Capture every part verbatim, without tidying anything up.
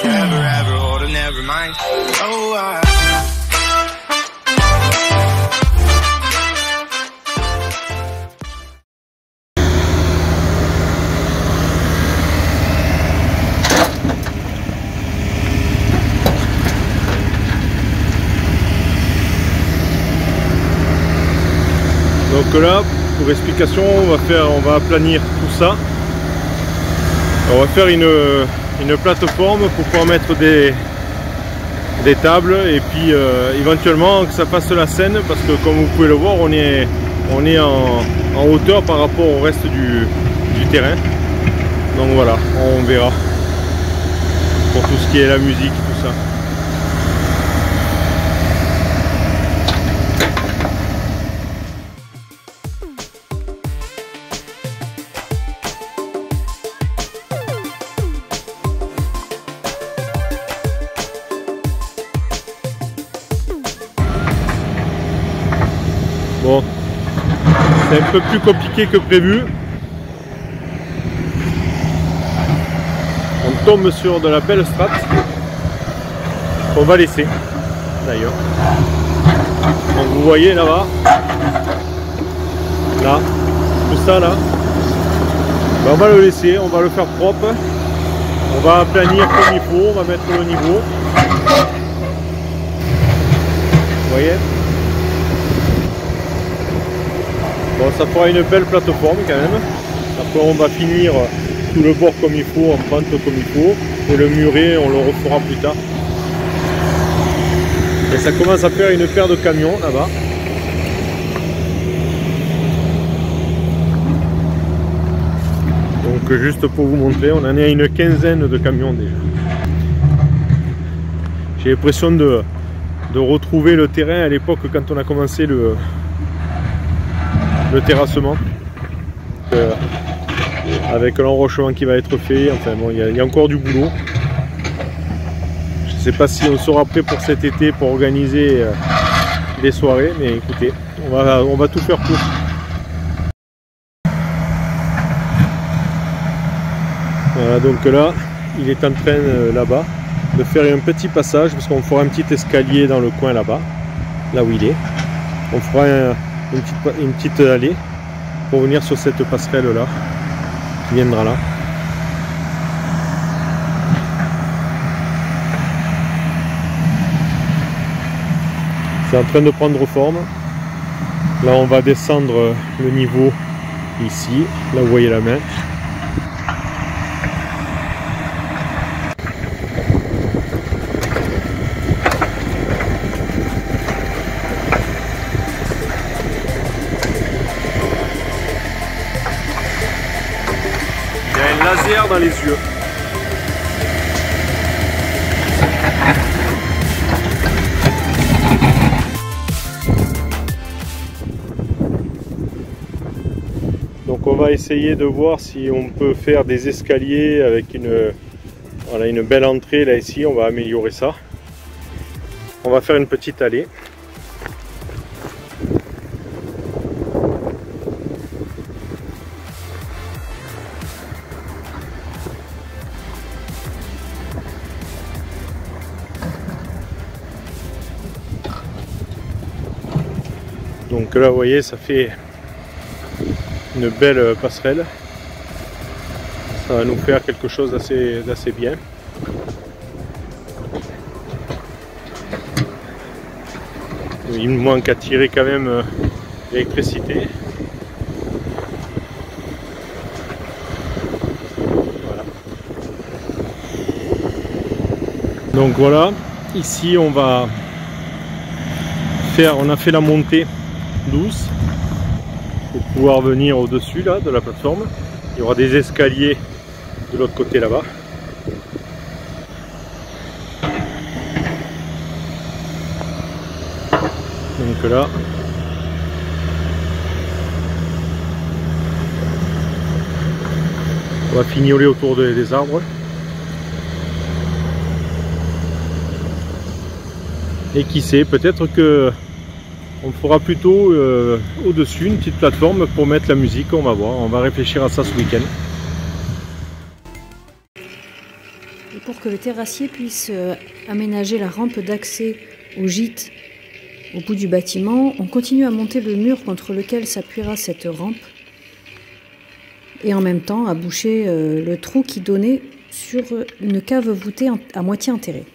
Never ever hold a never mind. Oh, I Donc là, pour explication, on va faire, on va aplanir tout ça. On va faire une, une plateforme pour pouvoir mettre des, des tables et puis euh, éventuellement que ça fasse la scène, parce que comme vous pouvez le voir, on est, on est en, en hauteur par rapport au reste du, du terrain. Donc voilà, on verra pour tout ce qui est la musique, tout ça. Bon, c'est un peu plus compliqué que prévu. On tombe sur de la belle strate qu'on va laisser d'ailleurs. Donc vous voyez là-bas, là, tout ça là, ben on va le laisser, on va le faire propre. On va aplanir comme il faut, on va mettre le niveau. Vous voyez? Bon, ça fera une belle plateforme quand même. Après on va finir tout le bord comme il faut, en pente comme il faut. Et le muret on le refera plus tard. Et ça commence à faire une paire de camions là-bas. Donc juste pour vous montrer, on en est à une quinzaine de camions déjà. J'ai l'impression de, de retrouver le terrain à l'époque quand on a commencé le le terrassement, euh, avec l'enrochement qui va être fait. Enfin bon, il y, y a encore du boulot. Je ne sais pas si on sera prêt pour cet été pour organiser euh, des soirées, mais écoutez, on va, on va tout faire pour. Voilà, donc là, il est en train euh, là-bas de faire un petit passage, parce qu'on fera un petit escalier dans le coin là-bas, là où il est. On fera un Une petite, une petite allée pour venir sur cette passerelle là qui viendra là. C'est en train de prendre forme. Là on va descendre le niveau ici, là vous voyez la main. Laser dans les yeux. Donc on va essayer de voir si on peut faire des escaliers avec une, voilà, une belle entrée là ici. On va améliorer ça. On va faire une petite allée. Donc là vous voyez, ça fait une belle passerelle. Ça va nous faire quelque chose d'assez d'assez bien. Il me manque à tirer quand même l'électricité. Voilà. Donc voilà, ici on va faire, on a fait la montée douce pour pouvoir venir au-dessus là de la plateforme. Il y aura des escaliers de l'autre côté là-bas. Donc là, on va fignoler autour des, des arbres. Et qui sait, peut-être que on fera plutôt euh, au-dessus une petite plateforme pour mettre la musique. On va voir, on va réfléchir à ça ce week-end. Et pour que le terrassier puisse aménager la rampe d'accès au gîte au bout du bâtiment, on continue à monter le mur contre lequel s'appuiera cette rampe et en même temps à boucher le trou qui donnait sur une cave voûtée à moitié enterrée.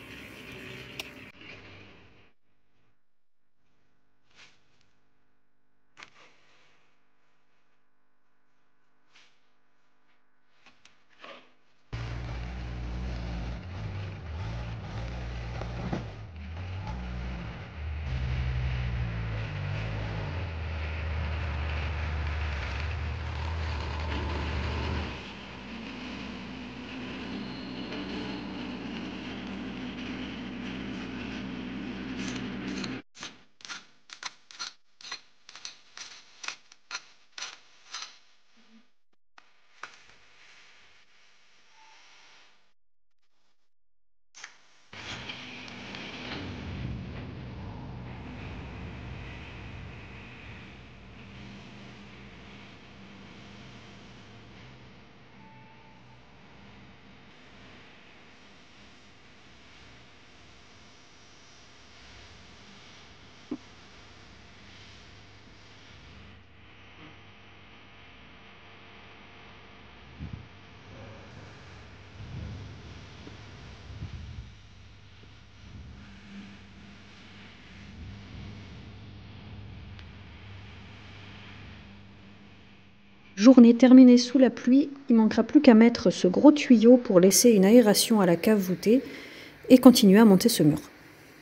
Journée terminée sous la pluie, il ne manquera plus qu'à mettre ce gros tuyau pour laisser une aération à la cave voûtée et continuer à monter ce mur.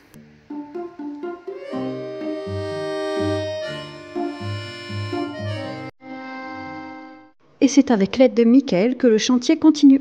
Et c'est avec l'aide de Michael que le chantier continue.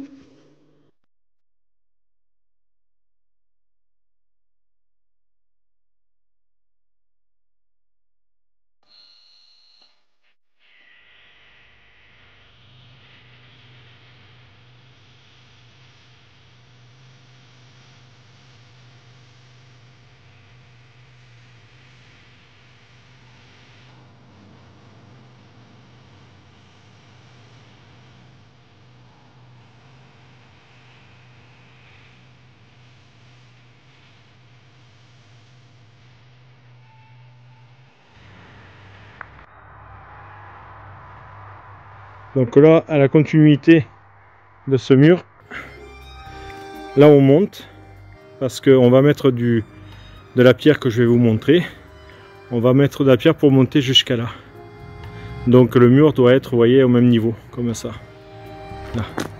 Donc là, à la continuité de ce mur, là on monte, parce qu'on va mettre du, de la pierre que je vais vous montrer. On va mettre de la pierre pour monter jusqu'à là. Donc le mur doit être, vous voyez, au même niveau, comme ça. Là.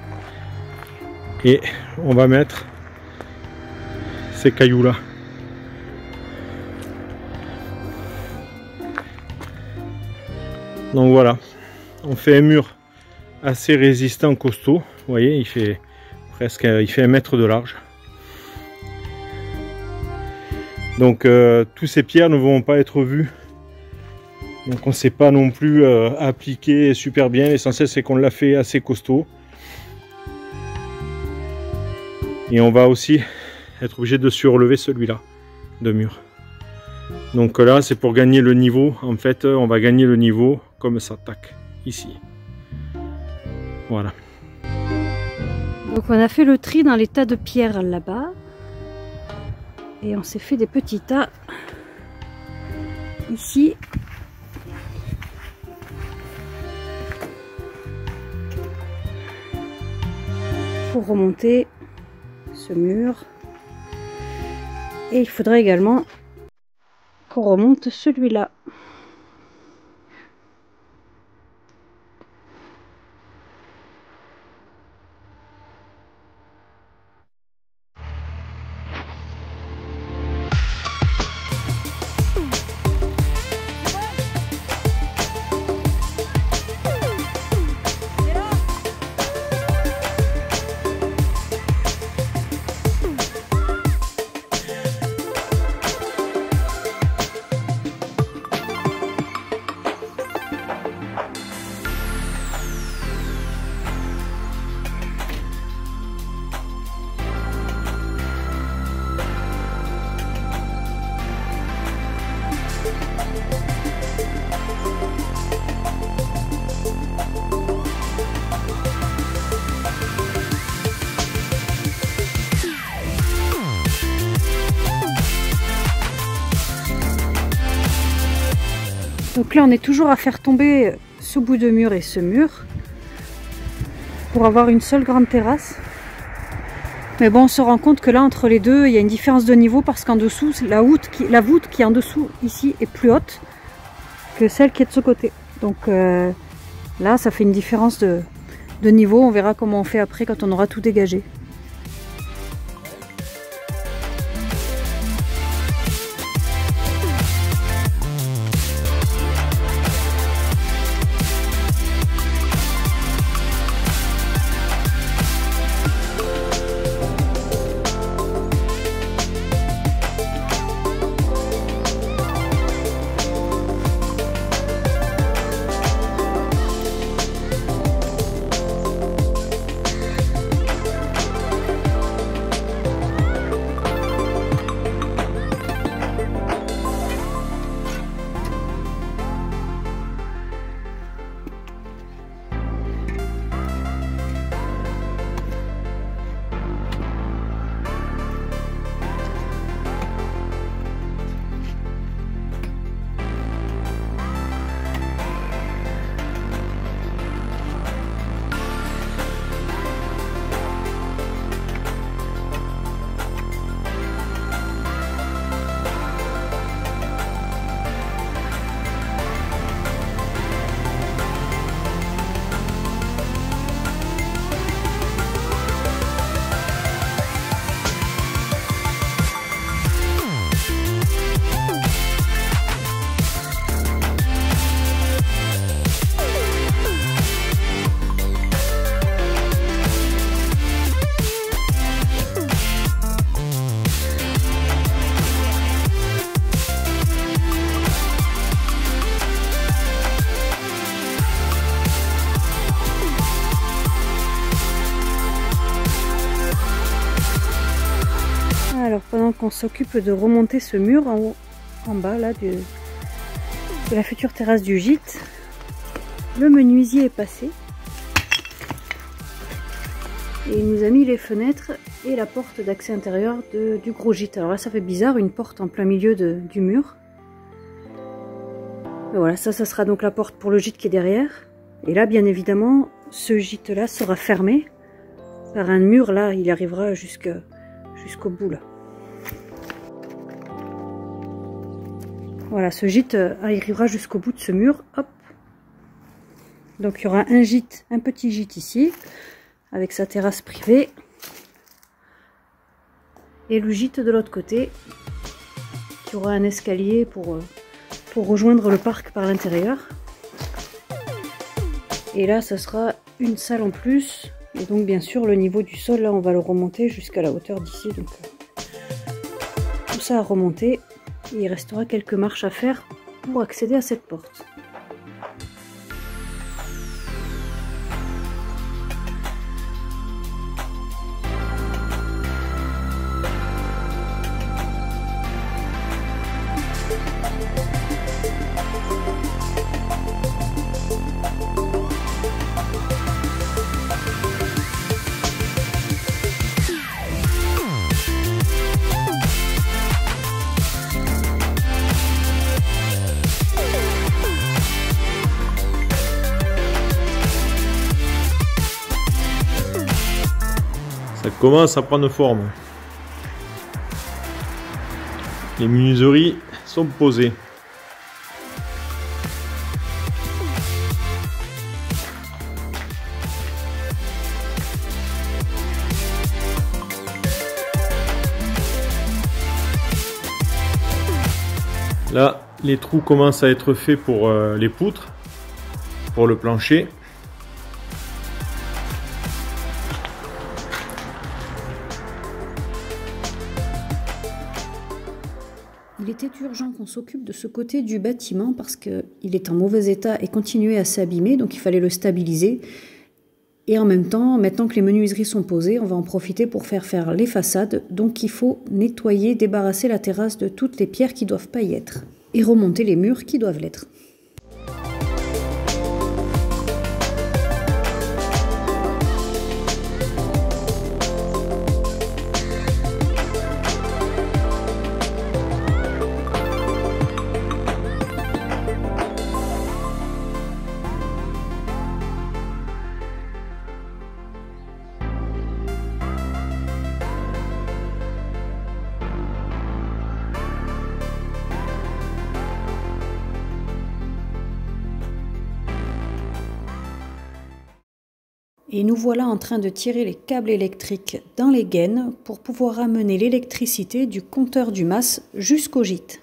Et on va mettre ces cailloux là. Donc voilà, on fait un mur assez résistant, costaud. Vous voyez, il fait presque il fait un mètre de large. Donc euh, tous ces pierres ne vont pas être vues. Donc on ne sait pas non plus euh, appliquer super bien. L'essentiel c'est qu'on l'a fait assez costaud. Et on va aussi être obligé de surlever celui-là de mur. Donc là c'est pour gagner le niveau. En fait on va gagner le niveau comme ça, tac, ici. Voilà. Donc on a fait le tri dans les tas de pierres là-bas. Et on s'est fait des petits tas ici. Pour remonter ce mur. Et il faudrait également qu'on remonte celui-là. Donc là on est toujours à faire tomber ce bout de mur et ce mur pour avoir une seule grande terrasse. Mais bon, on se rend compte que là entre les deux il y a une différence de niveau parce qu'en dessous la voûte, qui, la voûte qui est en dessous ici est plus haute que celle qui est de ce côté. Donc euh, là ça fait une différence de, de niveau. On verra comment on fait après quand on aura tout dégagé. Alors pendant qu'on s'occupe de remonter ce mur en, haut, en bas là de, de la future terrasse du gîte, le menuisier est passé et il nous a mis les fenêtres et la porte d'accès intérieur de, du gros gîte. Alors là ça fait bizarre, une porte en plein milieu de, du mur. Et voilà, ça, ça sera donc la porte pour le gîte qui est derrière. Et là bien évidemment ce gîte là sera fermé par un mur, là il arrivera jusque, jusqu'au bout là. Voilà, ce gîte arrivera jusqu'au bout de ce mur. Hop. Donc il y aura un gîte, un petit gîte ici, avec sa terrasse privée. Et le gîte de l'autre côté, qui aura un escalier pour, pour rejoindre le parc par l'intérieur. Et là, ce sera une salle en plus. Et donc bien sûr, le niveau du sol, là, on va le remonter jusqu'à la hauteur d'ici. Donc tout ça à remonter. Et il restera quelques marches à faire pour accéder à cette porte. Ça commence à prendre forme. Les menuiseries sont posées. Là, les trous commencent à être faits pour euh, les poutres, pour le plancher. Il était urgent qu'on s'occupe de ce côté du bâtiment parce qu'il est en mauvais état et continuait à s'abîmer, donc il fallait le stabiliser. Et en même temps, maintenant que les menuiseries sont posées, on va en profiter pour faire faire les façades. Donc il faut nettoyer, débarrasser la terrasse de toutes les pierres qui ne doivent pas y être. Et remonter les murs qui doivent l'être. Et nous voilà en train de tirer les câbles électriques dans les gaines pour pouvoir amener l'électricité du compteur du mas jusqu'au gîte.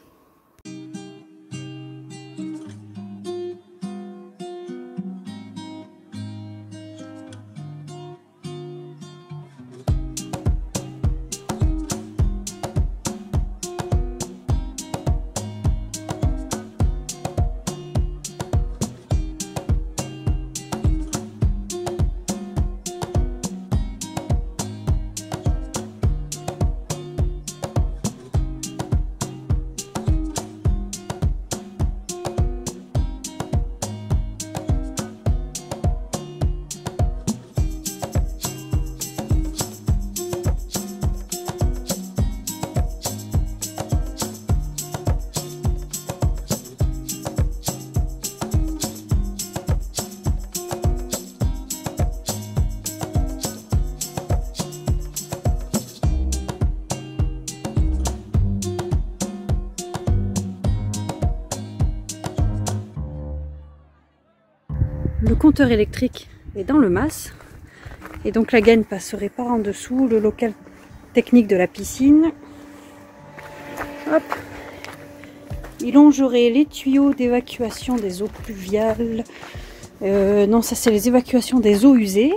Le compteur électrique est dans le mas et donc la gaine passerait par en dessous le local technique de la piscine. Hop. Il longerait les tuyaux d'évacuation des eaux pluviales. Euh, non, ça c'est les évacuations des eaux usées.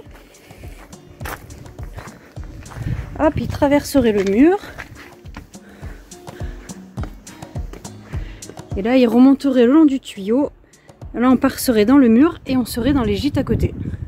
Hop, il traverserait le mur. Et là, il remonterait le long du tuyau. Là, on passerait dans le mur et on serait dans les gîtes à côté.